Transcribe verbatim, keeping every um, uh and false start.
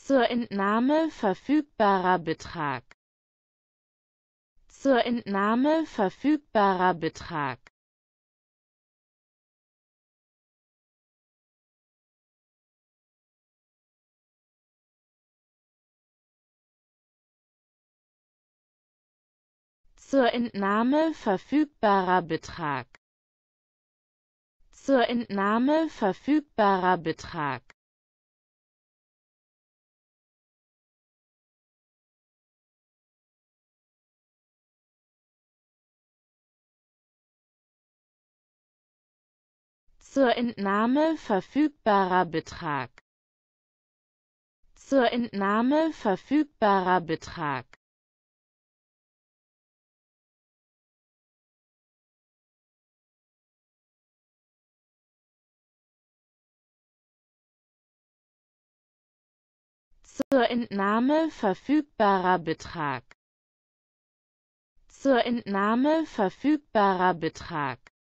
Zur Entnahme verfügbarer Betrag. Zur Entnahme verfügbarer Betrag. Zur Entnahme verfügbarer Betrag. Zur Entnahme verfügbarer Betrag. Zur Entnahme verfügbarer Betrag. Zur Entnahme verfügbarer Betrag. Zur Entnahme verfügbarer Betrag. Zur Entnahme verfügbarer Betrag.